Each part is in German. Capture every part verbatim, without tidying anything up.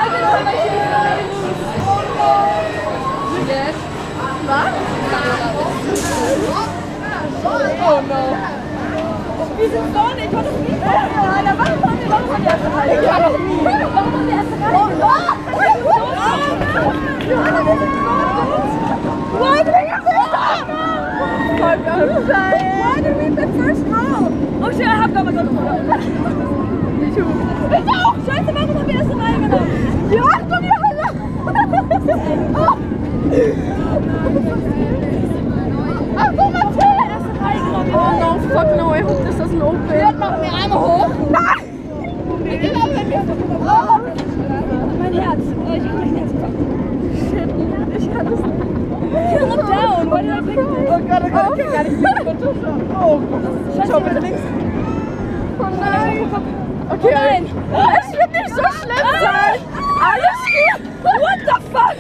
Was? Oh no. Wir sind vorne, ich war doch nie vorne. Ja, da waren wir warum waren die erste Reihe? Ich war doch nie. Warum waren die erste Reihe? Oh no! Johanna, wir sind vorne. Why did we get first row? Why did we get first row? Oh shit, I have got my gun. Ich auch! Scheiße, warum haben wir erste Reihe genommen? Ja, komm, Johanna! Oh! Ach, guck mal, Till! Oh no, fuck no, I hope this doesn't open. Wir machen mir einmal hoch. Nein! Immer wenn wir... Oh! Mein Herz. Oh, ich kann mein Herz packen. Shit, ich kann das nicht. Kill him down! Why did I pick this? Oh Gott, oh Gott, okay, gar nicht. Oh Gott. Schau bitte links. Oh nein! Okay, oh nein! Es wird nicht so schlimm sein! Alles gut! What the fuck?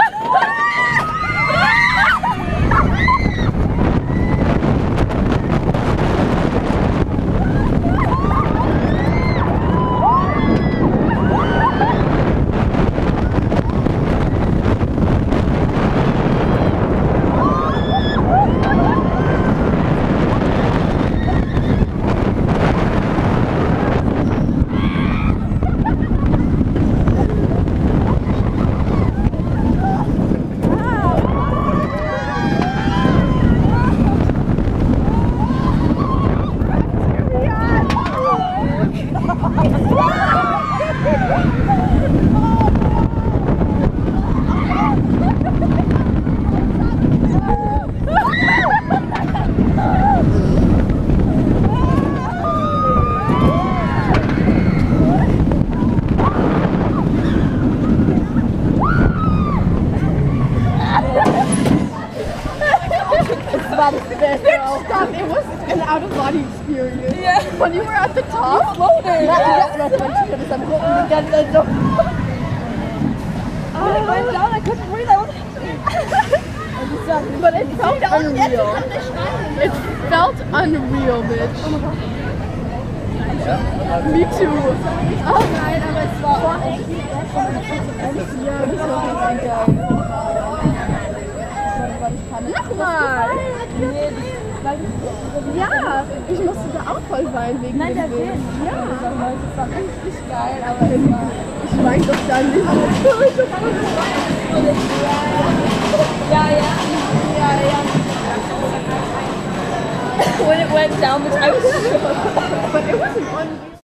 It was an out-of-body experience. Yeah. When you were at the top, floating. That's not when she could have said, "What we get the door." Oh, I went down. I couldn't breathe. I was. But it felt unreal. It felt unreal, bitch. Me too. Oh nein, aber es war echt. Ja, das war richtig geil. Nochmal! Ja, ich musste da auch voll weinen wegen Nein, dem der Film. Ja, das war richtig geil, aber ich weine doch da nicht. ja, ja, ja, ja. When it went down, which I was But it wasn't on